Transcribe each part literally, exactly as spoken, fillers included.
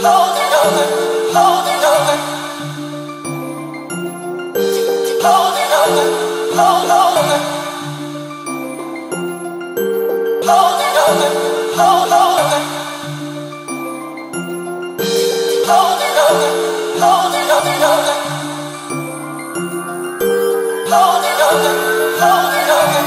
holding on, holding on, holding on, hold on, holding on, hold on, holding on, holding on, holding on, holding on.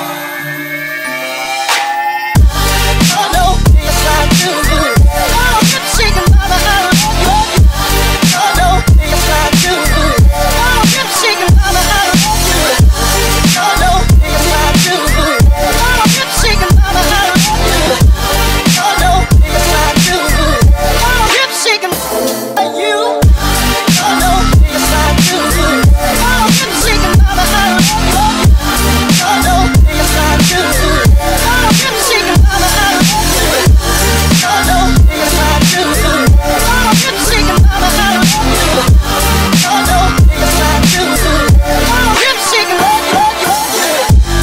Oh no, yes I do. Oh, keep shaking, mama, I love you. Oh no, yes I do. Oh, keep shaking, mama, I love you. Oh no, yes I do. Oh, keep shaking, mama, I love you. Oh no, yes I do. Oh, keep shaking, you. Oh no, yes I do. Oh, keep shaking, mama, I love you. Oh no, yes I do. Oh, keep shaking, mama, I love you. Oh no, yes I do. Oh, keep shaking, mama, I love you. Oh no, yes I do. Oh, keep shaking, love you, love you, love you.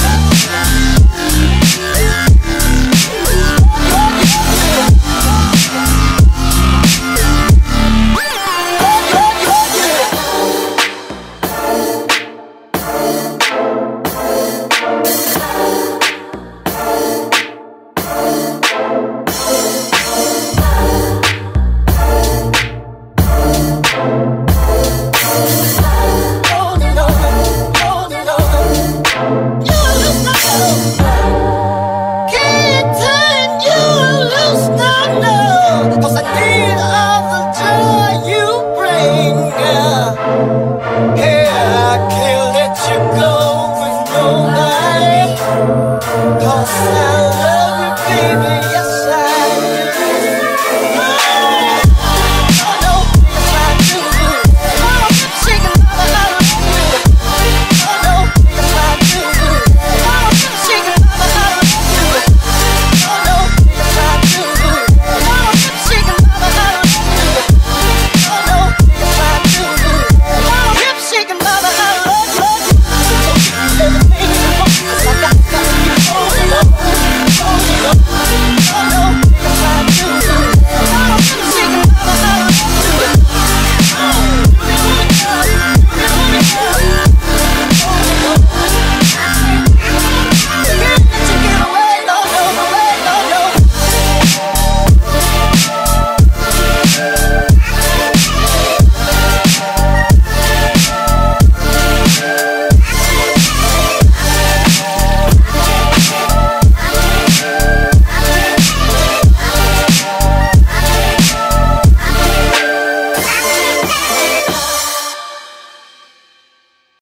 Holding on, holding on. You lose my love. Can't turn you loose, no, no. 'Cause I need all the joy you bring, girl. Yeah, I can't let you go with nobody. 'Cause I love you, baby.